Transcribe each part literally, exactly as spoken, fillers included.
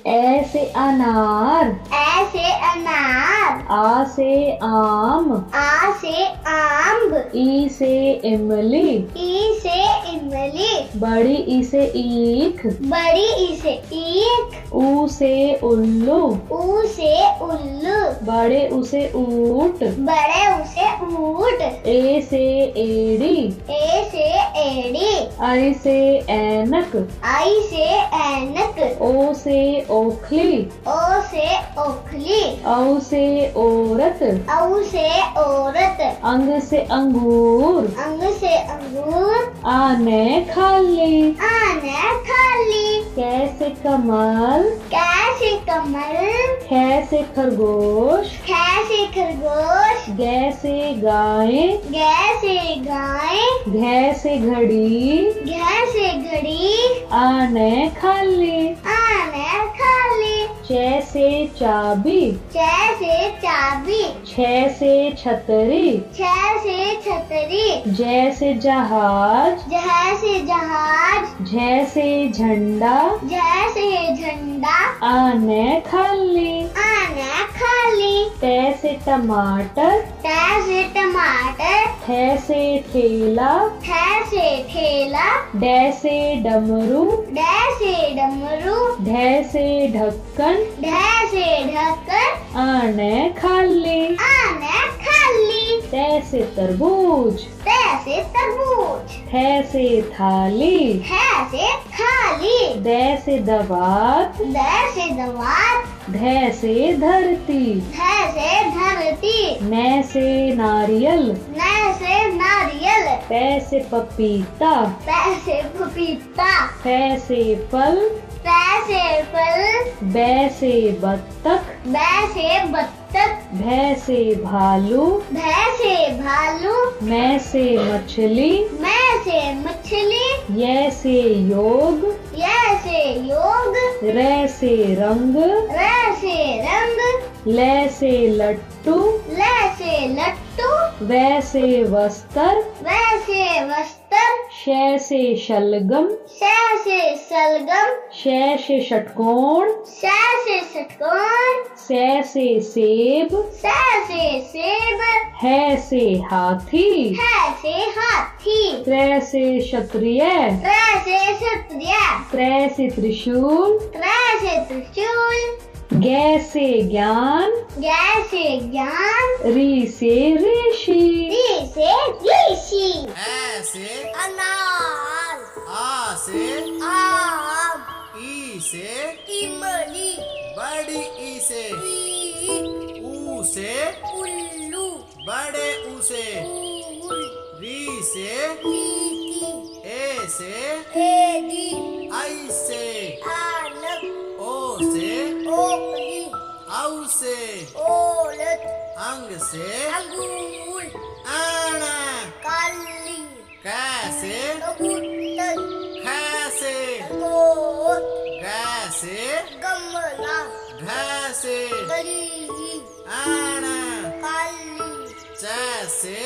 ए से अनार, ए से अनार, आ से आम, आ से आम, ई से इमली, ई से इमली, बड़ी ई से ईख, बड़ी ई से ईख, ऊ से उल्लू, ऊ से उल्लू, बड़े ऊ से ऊंट, बड़े ऊ से ऊंट, ए से एड़ी, ए से एड़ी, आई से ऐनक, आई से ऐनक, ओ से ओखली, ओ से ओखली, औ से औरत, औ से औरत, अंग से अंगूर, अंग से अंगूर, आने खाली, आने खाली, कैसे कमल, कैसे कमल, खे खरगोश, कैसे खरगोश, गे से गाय, गे से गाय, घे से घड़ी, घे से घड़ी, आने खाली, आने खाली, चे से चाबी, चे से चाबी, छे से छतरी, छे से छतरी, जे से जहाज, जह से जहाज, झे से झंडा, जह से झंडा, आने खाली, आने खाली, टे से टमाटर, टे से टमाटर, थे से ठेला, थे से ठेला, डे से डमरू, डे से डमरू, ढे से ढक्कन, ढे से ढक्कन, आने खाली, आने खाली, ते से तरबूज, ते से तरबूज, थे से थाली, है से थाली, दे से दवात, दे से दवात, धे से धरती, धे से धरती, ने से नारियल, ने से नारियल, पे से पपीता, पे से पपीता, फे से फल, पे से फल, बे से बत्तख, बे से बत्तख, भे से भालू, भै से भालू, मैं से मछली, मैं से मछली, ये से योग, ये से योग, रे से रंग, रे से रंग, ले से लट्टू, ले से लट्टू, वै से वस्त्र, वै से वस्त्र, शे से शलगम, शै से सलगम, शे से षटकोण, शै से षटकोण, से से सेब, सै से सेब, है से हाथी, है से हाथी, त्रे से क्षत्रिय, त्रै से क्षत्रिय, त्रे से त्रिशूल, त्रै से त्रिशूल, गे से ज्ञान, ज्ञ से ज्ञान, री से ऋषि, री से ऋषि, ऐ से अनार, आ से आम, ई से इमली, बड़ी ई से ईख, ऊ से उल्लू, बड़े ऊ से ऊल, री से ईकी, ए से एडी, आई से आनक, ओ से ओखली, औ से ओलत, अंग से अंगूर, आना काली, कै से कबूतर, खै से गोट, गै से गमला, घै से गली, आना काली, चै से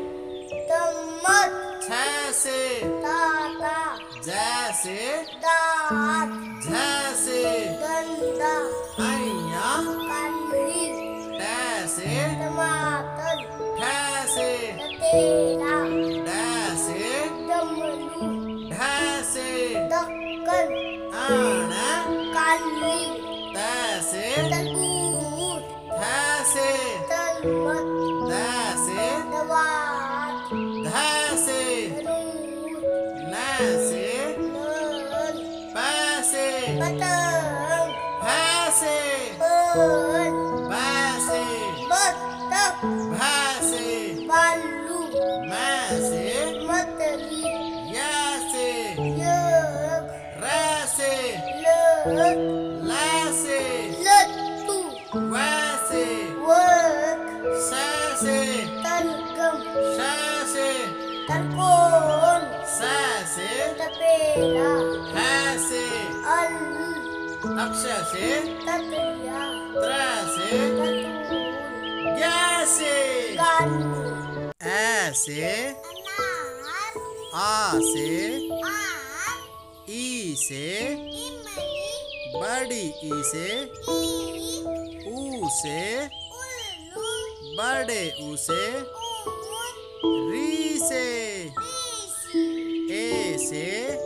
चम्मच, छै से ताता, जै से दांत, झै से गंदा, ऐया काली, टै से टमाटर, ठै से तेरा, डै से डमरू, ढै से दक्कन, आना काली, तै से तरबूज, थै से तरमत, दै से दवात, धै से रूट, नै से नल, पै से पतंग, फै से बन, बै से बत्तख, भै से भालू, मै से मछली, यै से योग, रै से लत, लै से लट्टू, वै से वर्क, सै से तलगम, शै से तलकोन, सै से तपेला, है से अल, अक्षय से ततरिया, त्रै से ततून, ग्या से गालू, ऐ से अनार, आ से आम, ई से इमली, बड़ी ई से ई ऊ से उल्लू बड़े ऊ से ऊन री से ऋषि ए से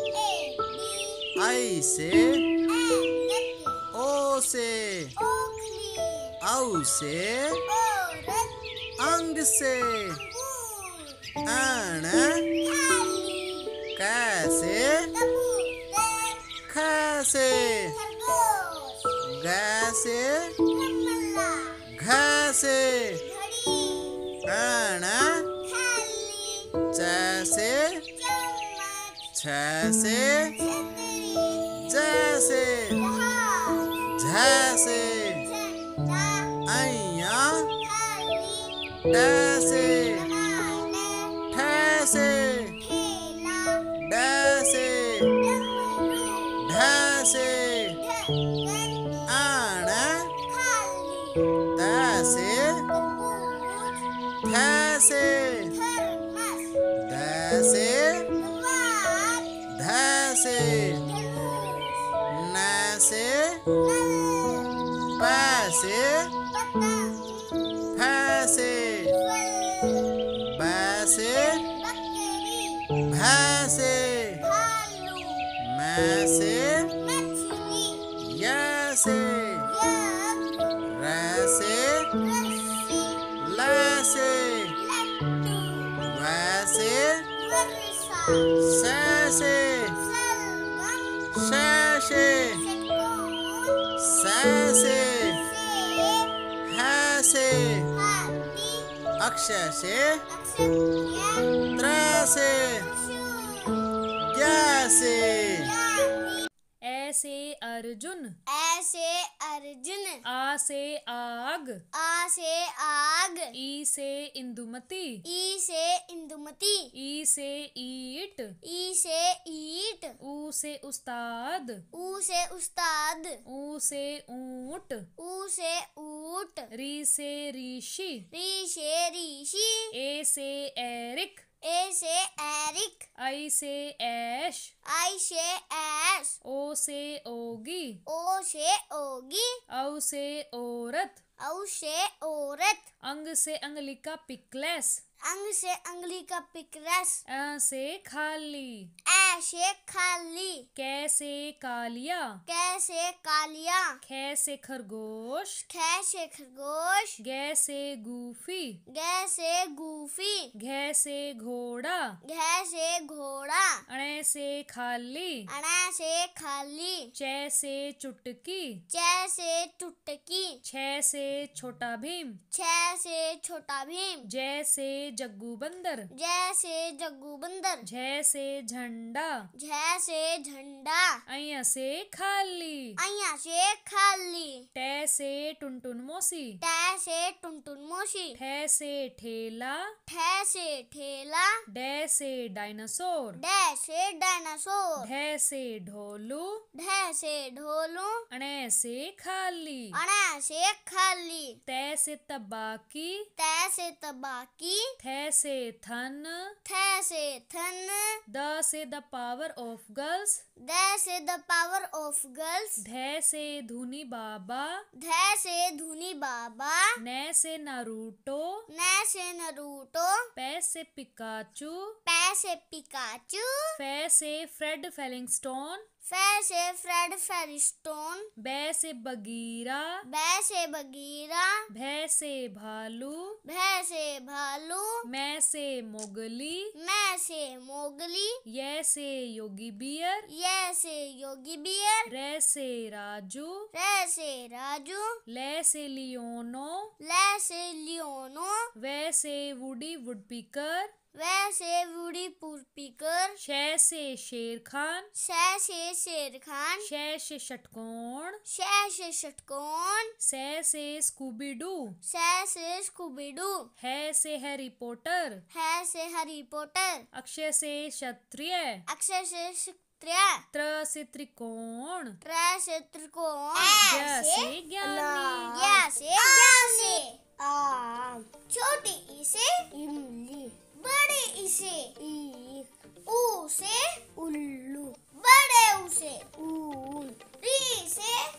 एडी आई से ऐनक ओ से ओखली औ से औरत अंग से अंगूर आण थाली कैसे कबूतर खैसे खरगोश गैसे गमला घैसे घड़ी आण थाली जैसे चम्मच छैसे छतरी जैसे जहाज झैसे झंडा ऐया थाली टैसे बनाने ठैसे ठेला डैसे डमरू ढैसे ढक्कन आण खाली तैसे कपूर थैसे थर्मस दैसे वात धैसे धनुष नैसे नल पैसे पतंग फैसे फल बैसे बकरी भैंसे भालू मैसे मछली यैसे यज्ञ रैसे रस्सी लैसे लट्टू वैसे वर्षा सैसे सलगम शैसे षटकोण सैसे सेब हैसे हाथी अक्षय से नक्षत्रिय त्रैसे त्रिशूल जैसे ज्ञानी ऐसे अर्जुन, ऐसे अर्जुन आ से आग, आ से आग ई से इंदुमती, ई से इंदुमती ई से ईट, ई से ईट ऊ से उस्ताद, ऊ से उस्ताद ऊ से ऊंट, ऊ से ऊट री से ऋषि, री से ऋषि ए से एरिक, ए से एरिक आई से ऐश, आई से ऐश ओ से ओगी, ओ से ओगी औ से औरत, औ से औरत अंग से अंगलिका पिकलेस, अंग से अंगली का पिकरस अ से खाली, ऐसे खाली कैसे कालिया, कैसे कालिया खैसे खरगोश, कैसे खरगोश गैसे गूफी, गैसे गूफी घैसे घोड़ा, घैसे घोड़ा अणे से खाली, अना से खाली चैसे चुटकी, जैसे टुटकी छह से छोटा भीम, छह से छोटा भीम जैसे जग्गू बंदर, जैसे जग्गू बंदर झैसे झंडा, जैसे झंडा अइया से खाली, अइया से खाली टै से टुनटुन मोसी, टै से टुनटुन मोशी ठै से ठेला, ठै से ठेला डै से डायनासोर, डै से डायनासोर ढै से ढोलू, ढै से ढोलू अणे से खाली, अणा से खाली तै से तबाकी, तै से तबाकी थै से थन, थे से than the say the power of girls, the say the power of girls धै से धुनी बाबा, ध से धुनी बाबा नै से नारूटो, न से नरूटो पै से पिकाचू, पै से पिकाचू फै से फ्रेड फेलिंगस्टोन, फै से फ्रेड फेरिस्टोन बै से बगीरा, बै से बगीरा भै से भालू, भै से भालू मै से मोगली, मैं से मोगली यै से योगी बियर, ये से योगी बियर रै से राजू, रे से राजू लै से लियोनो, ले से लियोनो वै से वुडी वुडपीकर, वैसे वुडी पुरपीकर शै से शेर खान, शै से शेर खान शै से षटकोण, शै से षटकोण सै से स्कूबी डू, शै से स्कूबीडू है से हैरी पॉटर, है से हैरी पॉटर अक्षय से क्षत्रिय, अक्षय से क्षत्रिय त्र से त्रिकोण, त्रै से त्रिकोण ज्ञ से ज्ञानी, ज्ञ से ज्ञानी आम छोटी ई से इमली बड़े ई से ईख ऊ से उल्लू बड़े ऊ से ऊन री से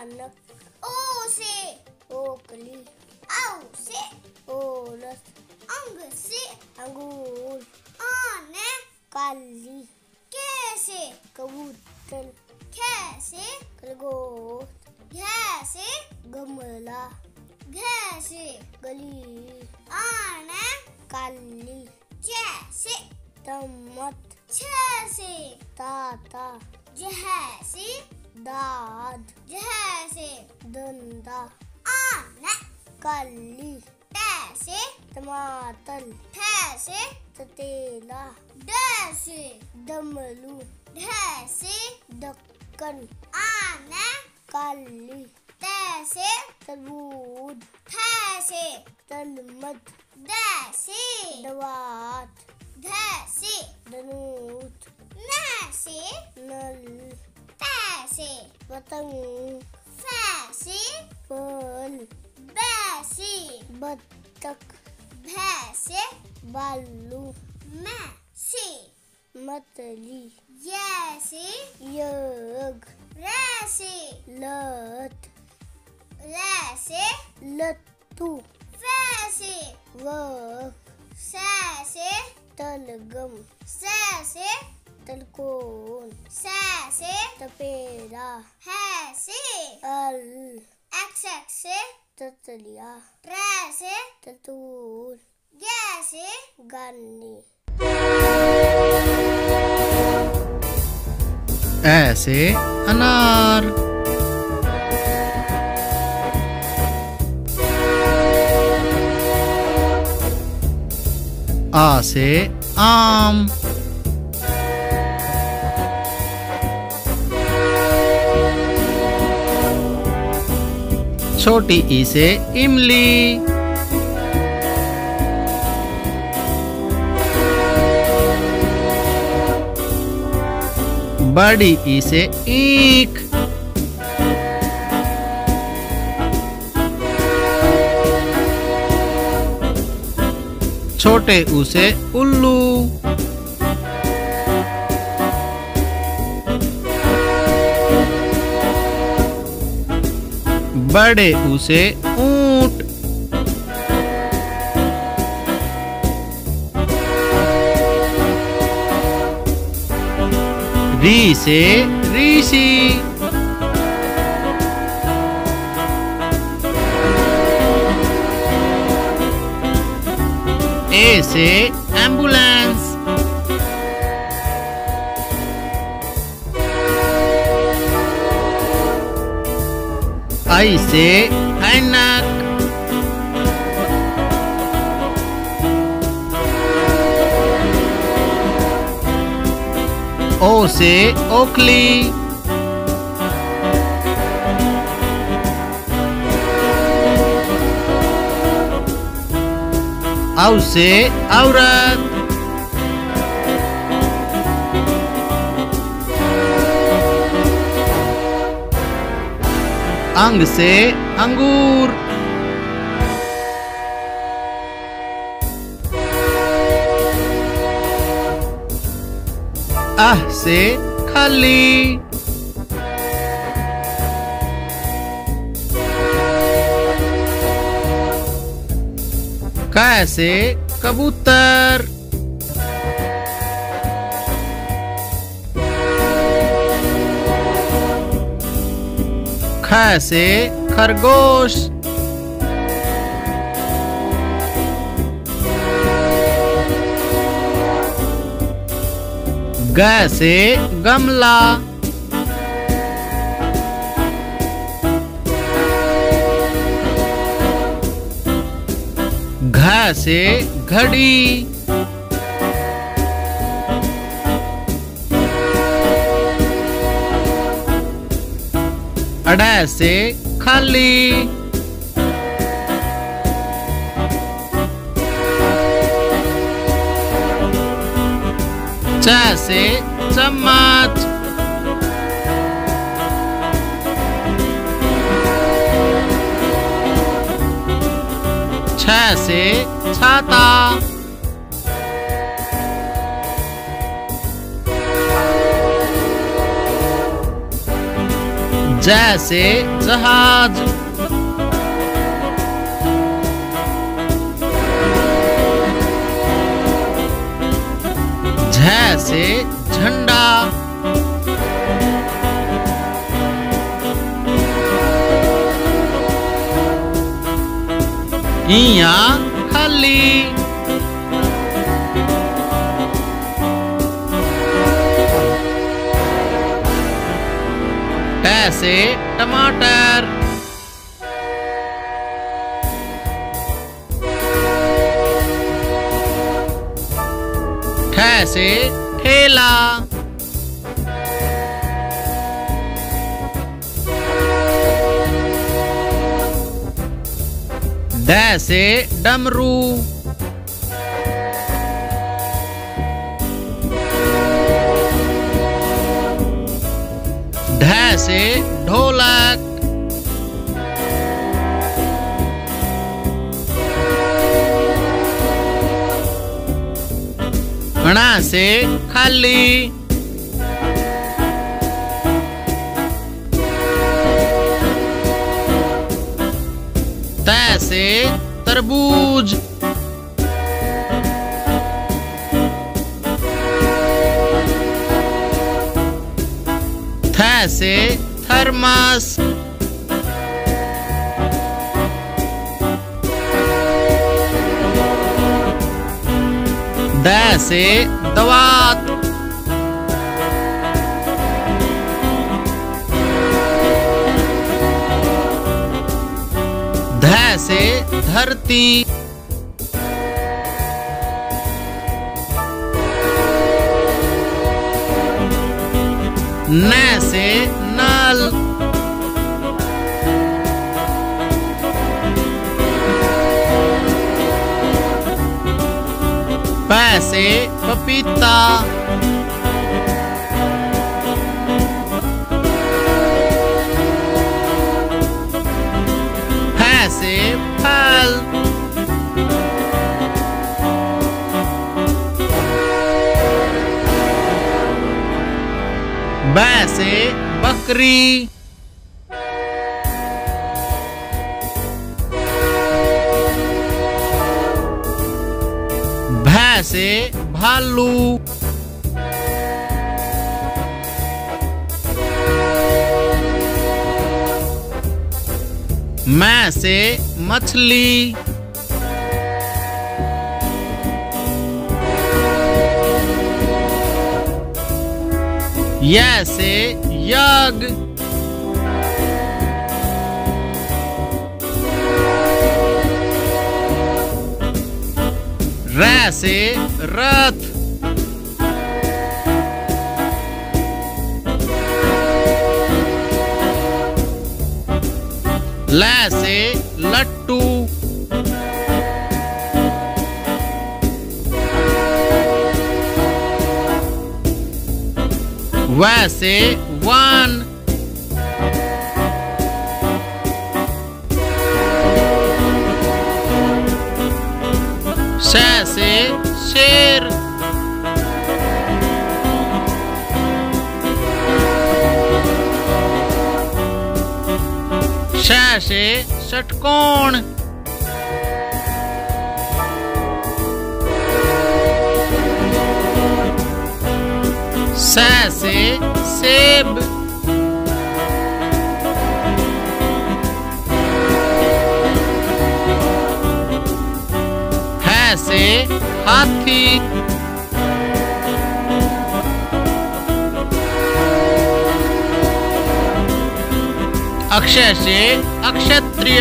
आनक। ओ से ओकली। औ से औरत। अंग से अंगूर। आने काली। के से कबूतर। खे से खरगोश। घे से गमला। घे से गली। आने काली। चे से चम्मच। छे से ताता। जह से दाद। जह से दंदा। आने काली। टे से टमाटर। ठे से ततेला। डे से डमरू। ढे से ढक्कन। आने काली। ते से तरबूज। थे से तलमत। दे से दवात। धे से धनुष। न से नल। ते से पतंग। फे से फल। बे से बत्तख। भे से भालू। मैं से मछली। ये से यज्ञ। रे से लत। ले से लट्टू। फे से वक। से से तलगम। से से तलकोन। से से तपेला। है से अल। एक्स एक्स से ततलिया। ट्रे से ततूर। गे से गानी। ऐसे अनार। आ से आम। छोटी ई से इमली। बड़ी ई से ईख। छोटे ऊ से उल्लू। बड़े ऊ से ऊंट। री से ऋषि। ए से एम्बुलेंस। आई से ऐनक। ओ से ओखली। औ से औरत। अंग से अंगूर। आह से खाली। कै से कबूतर। ख से खरगोश। ग से गमला। घ से घड़ी। अड़ से खाली। च से चम्मच। छ से छाता। जैसे जहाज। झैसे झंडा। इया खाली। ऐसे टमाटर। ठैसे ठेला। डैसे डमरू। ढैसे ढोलक। णा से खाली। तैसे तरबूज। थैसे थर्मस। दैसे दवात। धैसे धरती। नै से नल। पैसे पपीता। फैसे फल। बैसे बकरी। भैसे भालू। मैं से मछली। य से यज्ञ। रै से रथ। लै से लट्टू। वैसे वन। शै से शेर। शै से षटकोण। सै से सेब। है से हाथी। अक्षय से अक्षत्रिय।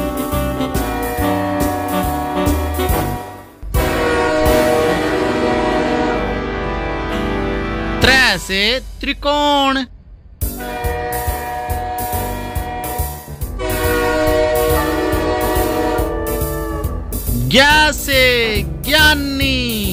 त्रै से त्रिकोण। ज्ञा से ज्ञानी।